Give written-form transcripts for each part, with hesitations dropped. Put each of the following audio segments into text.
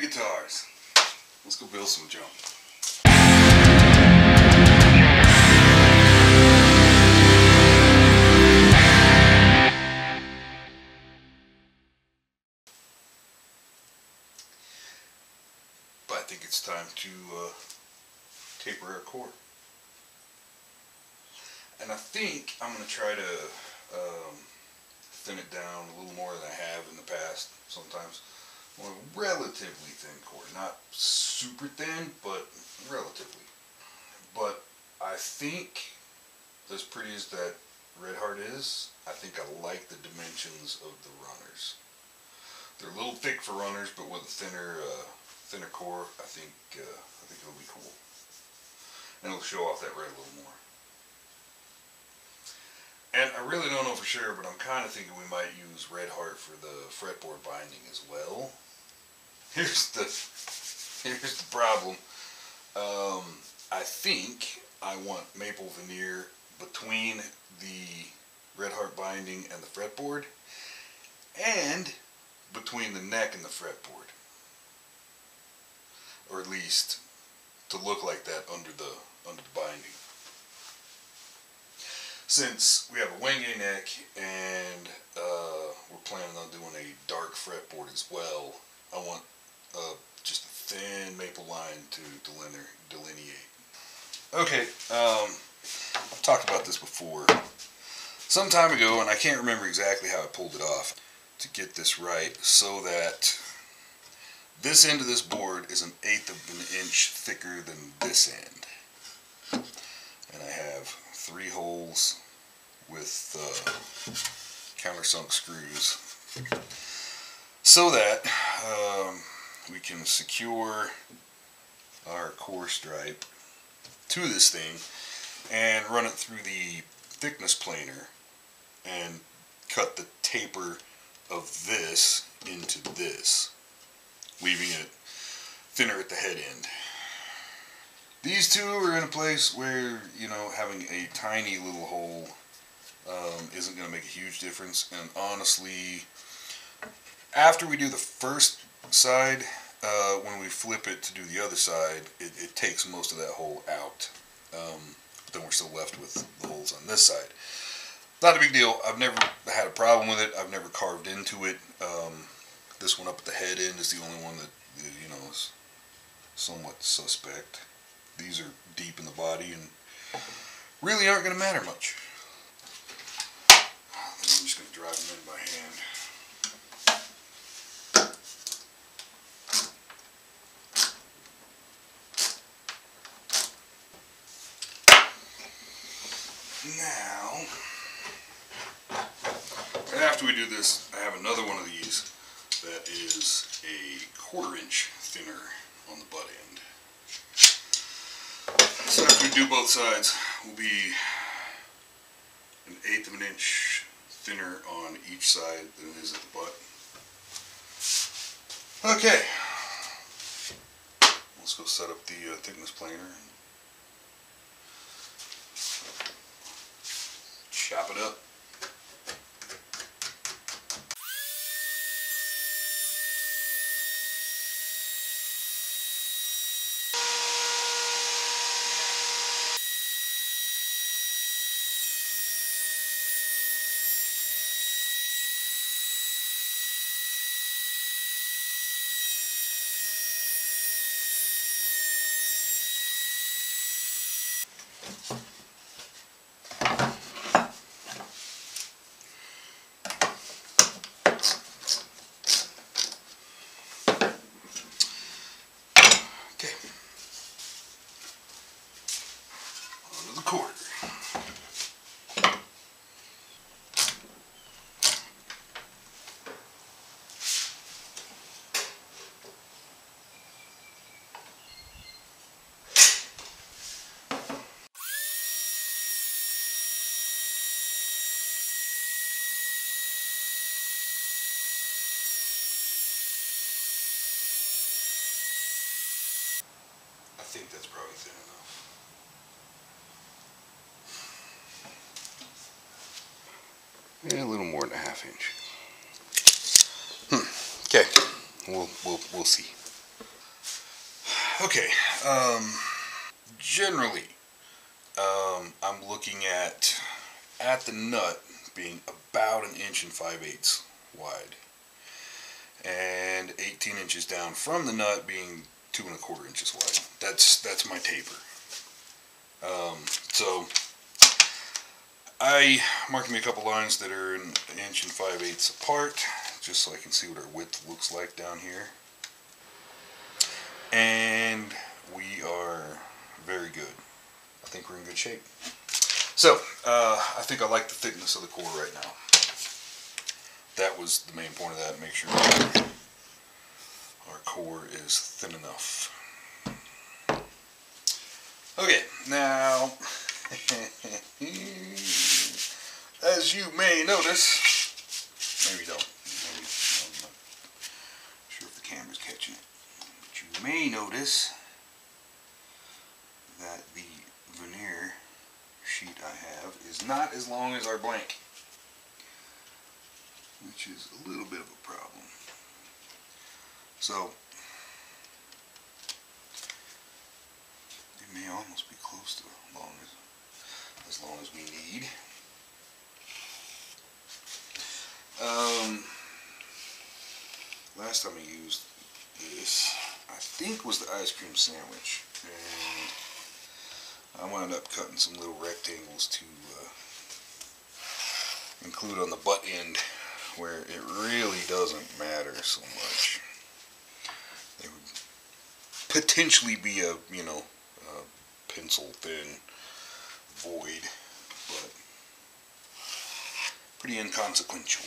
guitars. Let's go build some junk. But I think it's time to taper our cord. And I think I'm going to try to thin it down a little more than I have in the past. Sometimes on a relatively thin cord, not super thin, but relatively. But I think, as pretty as that Red Heart is, I think I like the dimensions of the runners. They're a little thick for runners, but with a thinner core, I think it'll be cool, and it'll show off that red a little more. And I really don't know for sure, but I'm kind of thinking we might use Red Heart for the fretboard binding as well. Here's the problem. I think I want maple veneer between the Red Heart binding and the fretboard, and between the neck and the fretboard, or at least to look like that under the binding. Since we have a wenge neck and we're planning on doing a dark fretboard as well, I want just a thin maple line to delineate. Okay, I've talked about this before some time ago, and I can't remember exactly how I pulled it off to get this right, so that this end of this board is 1/8 of an inch thicker than this end. And I have 3 holes with countersunk screws so that we can secure our core stripe to this thing and run it through the thickness planer and cut the taper of this into this, leaving it thinner at the head end. These two are in a place where, you know, having a tiny little hole isn't going to make a huge difference. And honestly, after we do the first side, when we flip it to do the other side, it takes most of that hole out. But then we're still left with the holes on this side. Not a big deal. I've never had a problem with it. I've never carved into it. This one up at the head end is the only one that, you know, is somewhat suspect. These are deep in the body and really aren't going to matter much. I'm just going to drive them in by hand. Now, and after we do this, I have another one of these that is a 1/4 inch thinner on the butt end. So after we do both sides, we'll be 1/8 of an inch thinner on each side than it is at the butt. Okay, let's go set up the thickness planer. Chop it up. I think that's probably thin enough. Yeah, a little more than 1/2 inch. Okay, we'll see. Okay, generally, I'm looking at the nut being about 1 5/8 wide, and 18 inches down from the nut being 2 1/4 inches wide. That's my taper. So I marked me a couple lines that are 1 5/8 apart, just so I can see what our width looks like down here. And we are very good. I think we're in good shape. So, I think I like the thickness of the core right now. That was the main point of that, make sure our core is thin enough. Okay, now, as you may notice, maybe you don't, maybe, I'm not sure if the camera's catching it, but you may notice that the veneer sheet I have is not as long as our blank, which is a little bit of a problem. So it may almost be close to as long as we need. Last time I used this, I think, was the ice cream sandwich, and I wound up cutting some little rectangles to include on the butt end, where it really doesn't matter so much. They would potentially be a, you know, a pencil thin void, but pretty inconsequential.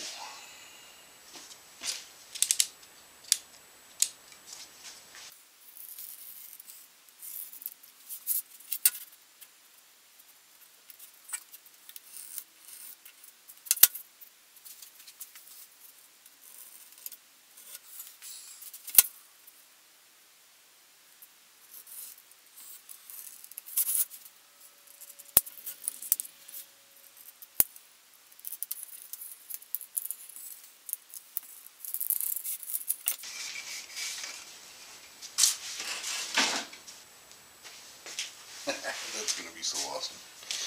That's going to be so awesome.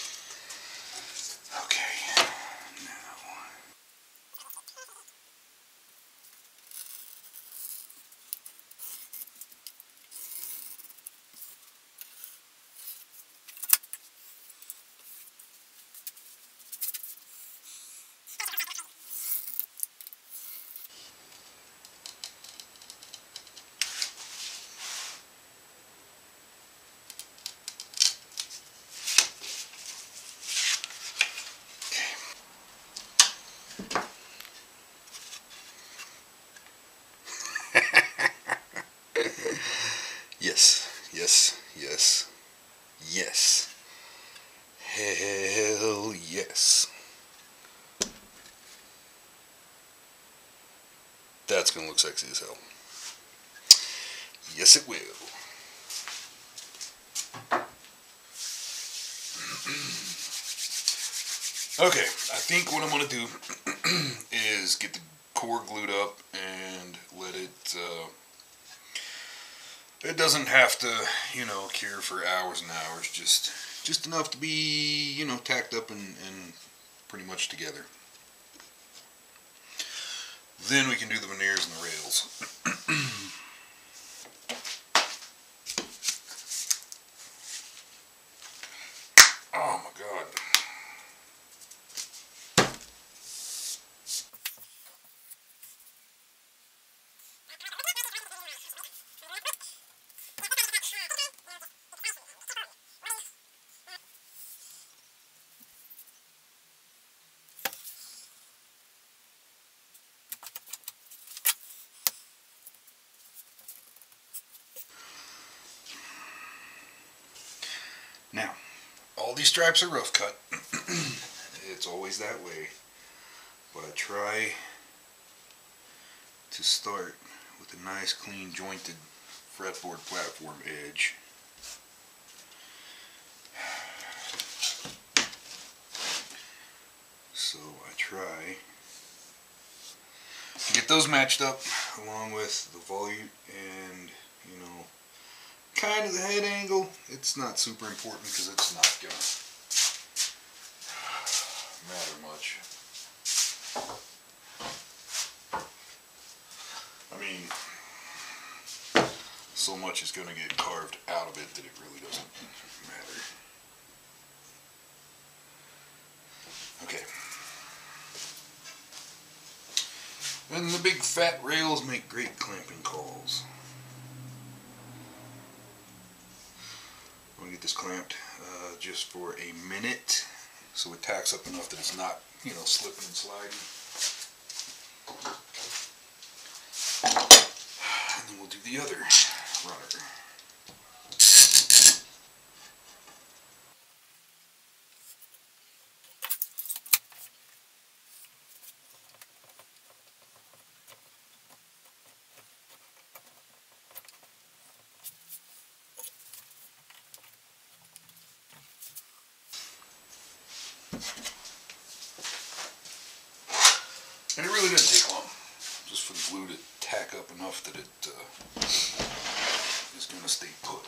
Okay, now. Yes, yes, yes, yes. Hell yes. That's going to look sexy as hell. Yes, it will. Okay, I think what I'm going to do is get the core glued up and let it, it doesn't have to, you know, cure for hours and hours, just enough to be, you know, tacked up and pretty much together. Then we can do the veneers and the rails. Oh my God. Now, all these stripes are rough cut. It's always that way. But I try to start with a nice, clean, jointed fretboard platform edge. So I try to get those matched up along with the volute and, you know, kind of the head angle. It's not super important because it's not gonna matter much. I mean, so much is gonna get carved out of it that it really doesn't matter. Okay. And the big fat rails make great clamping calls. I'm going to get this clamped just for a minute so it tacks up enough that it's not, you know, slipping and sliding. And then we'll do the other runner. And it really doesn't take long, just for the glue to tack up enough that it is going to stay put.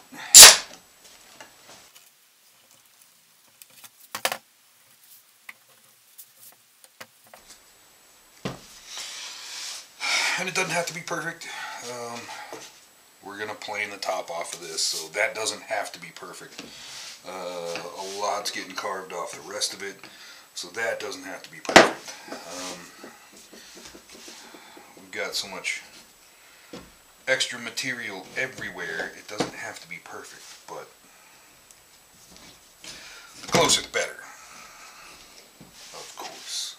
And it doesn't have to be perfect. We're going to plane the top off of this, so that doesn't have to be perfect. A lot's getting carved off the rest of it, so that doesn't have to be perfect. We've got so much extra material everywhere, it doesn't have to be perfect, but the closer the better, of course.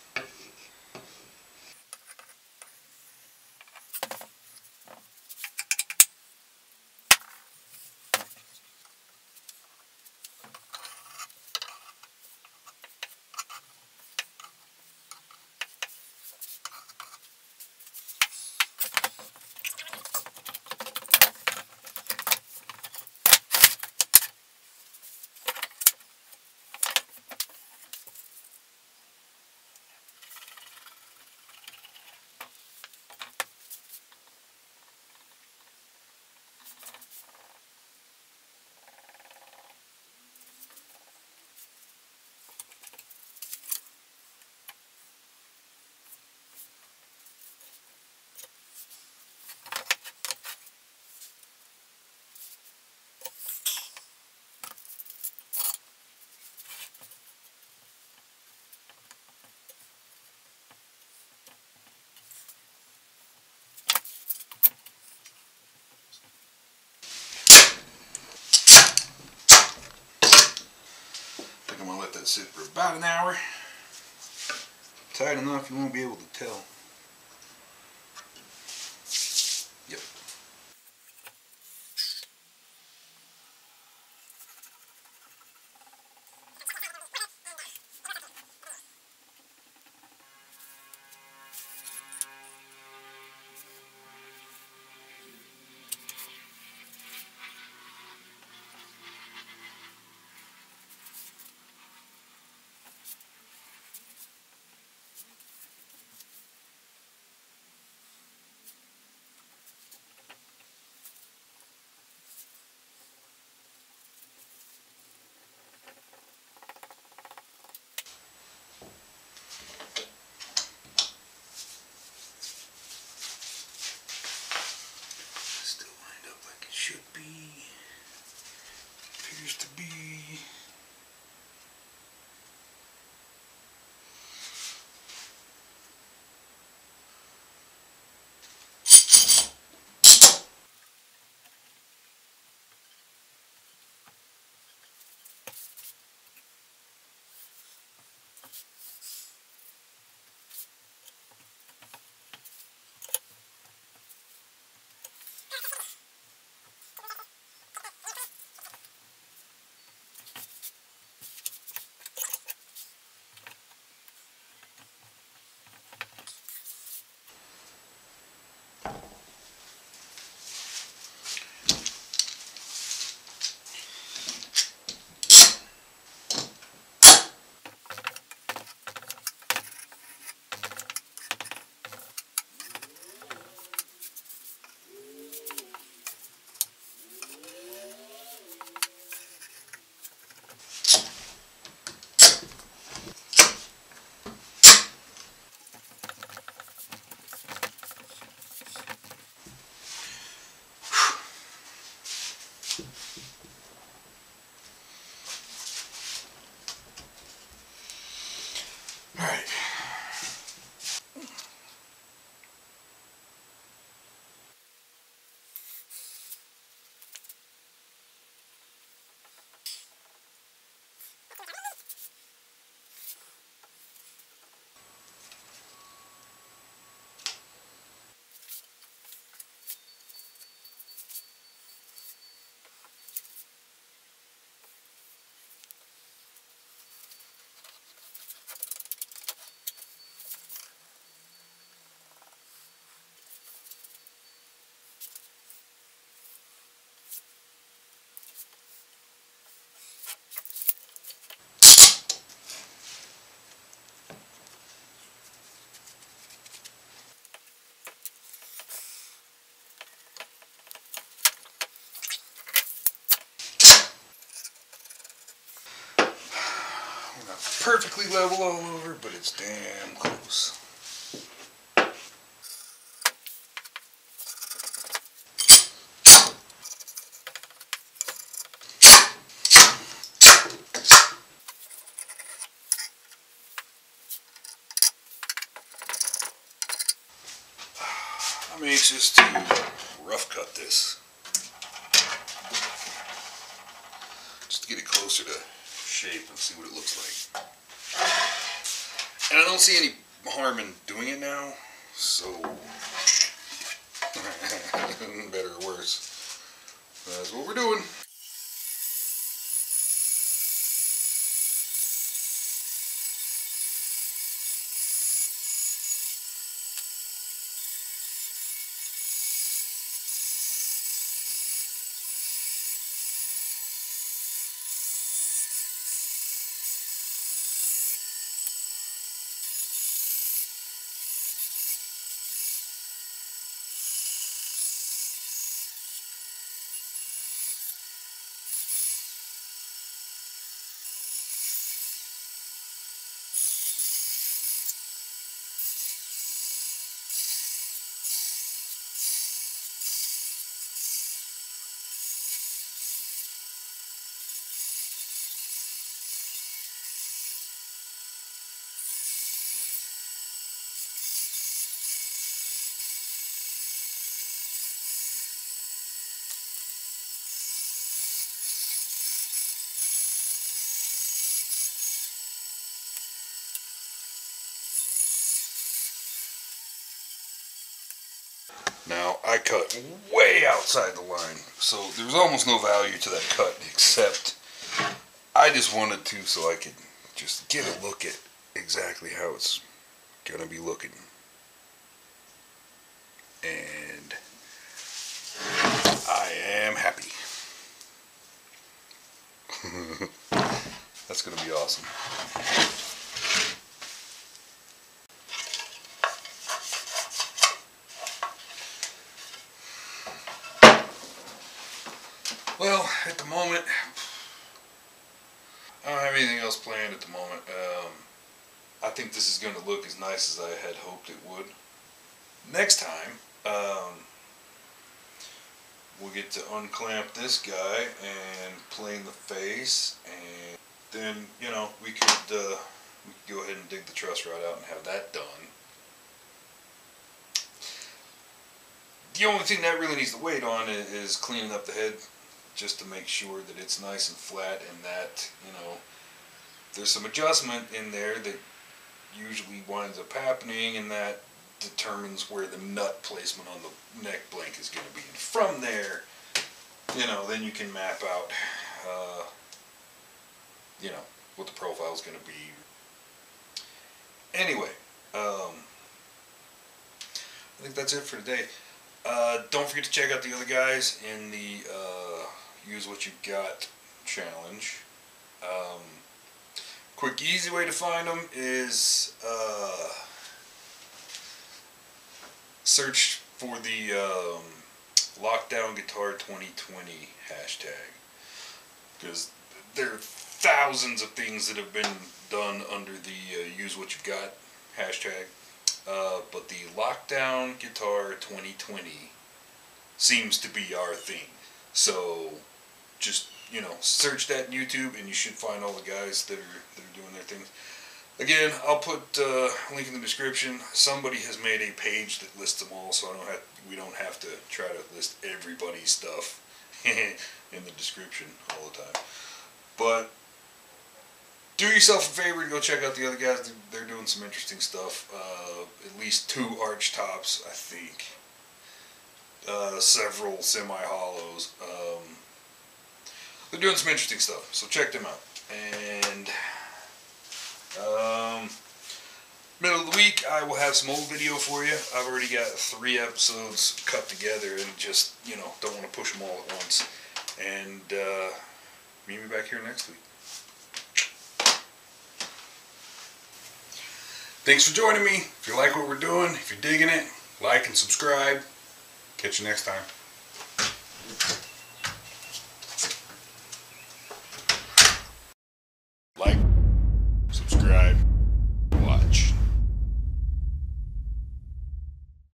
I'm going to let that sit for about an hour. Tight enough you won't be able to tell. Yep. perfectly level all over, but it's damn close. I'm anxious to rough cut this, just to get it closer to shape and see what it looks like. And I don't see any harm in doing it now, so better or worse, that's what we're doing. Now, I cut way outside the line, so there's almost no value to that cut, except I just wanted to so I could just get a look at exactly how it's gonna be looking. And I am happy. That's gonna be awesome. Well, at the moment, I don't have anything else planned at the moment. I think this is going to look as nice as I had hoped it would. Next time, we'll get to unclamp this guy and plane the face, and then, you know, we could go ahead and dig the truss rod out and have that done. The only thing that really needs to wait on is cleaning up the head, just to make sure that it's nice and flat, and that, you know, there's some adjustment in there that usually winds up happening, and that determines where the nut placement on the neck blank is going to be. And from there, you know, then you can map out, you know, what the profile is going to be. Anyway, I think that's it for today. Don't forget to check out the other guys in the Use What You Got challenge. Quick, easy way to find them is search for the Lockdown Guitar 2020 hashtag, because there are thousands of things that have been done under the Use What You Got hashtag. But the Lockdown Guitar 2020 seems to be our thing. So just, you know, search that in YouTube and you should find all the guys that are doing their things. Again, I'll put a link in the description. Somebody has made a page that lists them all, so we don't have to try to list everybody's stuff in the description all the time. But do yourself a favor and go check out the other guys. They're doing some interesting stuff. At least 2 arch tops, I think. Several semi-hollows. They're doing some interesting stuff, so check them out. And middle of the week, I will have some old video for you. I've already got 3 episodes cut together, and just, you know, don't want to push them all at once. And meet me back here next week. Thanks for joining me. If you like what we're doing, if you're digging it, like and subscribe. Catch you next time.